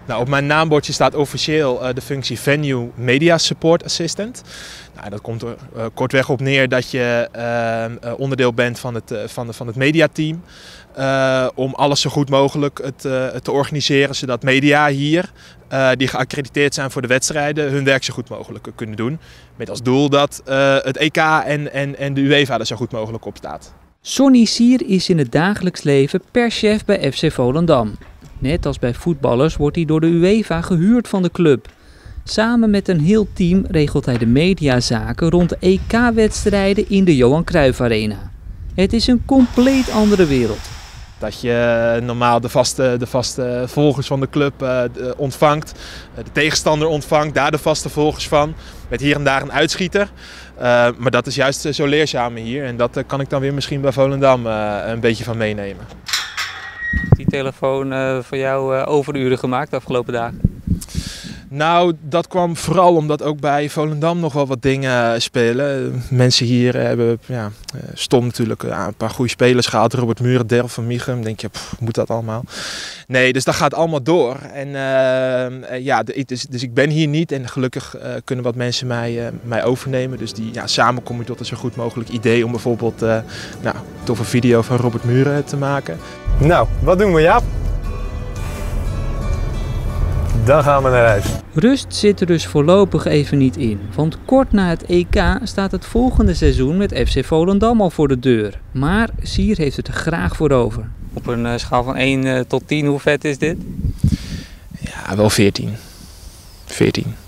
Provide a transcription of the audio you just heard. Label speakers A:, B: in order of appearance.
A: Nou, op mijn naambordje staat officieel de functie Venue Media Support Assistant. Nou, dat komt er kortweg op neer dat je onderdeel bent van het mediateam. Om alles zo goed mogelijk te organiseren, zodat media hier, die geaccrediteerd zijn voor de wedstrijden, hun werk zo goed mogelijk kunnen doen. Met als doel dat het EK en de UEFA er zo goed mogelijk op staat.
B: Sonny Sier is in het dagelijks leven perschef bij FC Volendam. Net als bij voetballers wordt hij door de UEFA gehuurd van de club. Samen met een heel team regelt hij de mediazaken rond de EK-wedstrijden in de Johan Cruijff Arena. Het is een compleet andere wereld.
A: Dat je normaal de vaste volgers van de club ontvangt, de tegenstander ontvangt, daar de vaste volgers van, met hier en daar een uitschieter. Maar dat is juist zo leerzaam hier en dat kan ik dan weer misschien bij Volendam een beetje van meenemen.
B: Die telefoon voor jou overuren gemaakt de afgelopen dagen?
A: Nou, dat kwam vooral omdat ook bij Volendam nog wel wat dingen spelen. Mensen hier hebben stom natuurlijk een paar goede spelers gehaald. Robert Muren, Daryl van Michum. Denk je, moet dat allemaal? Nee, dus dat gaat allemaal door. En dus ik ben hier niet en gelukkig kunnen wat mensen mij overnemen. Dus samen kom je tot een zo goed mogelijk idee om bijvoorbeeld toch een video van Robert Muren te maken.
C: Nou, wat doen we, Jaap? Dan gaan we naar huis.
B: Rust zit er dus voorlopig even niet in, want kort na het EK staat het volgende seizoen met FC Volendam al voor de deur. Maar Sier heeft het er graag voor over. Op een schaal van 1 tot 10, hoe vet is dit?
A: Ja, wel 14. 14.